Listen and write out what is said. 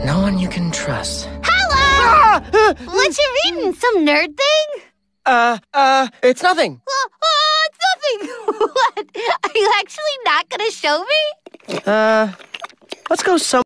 No one you can trust. Hello! What you reading? Some nerd thing? It's nothing. It's nothing. What? Are you actually not gonna show me? Let's go somewhere.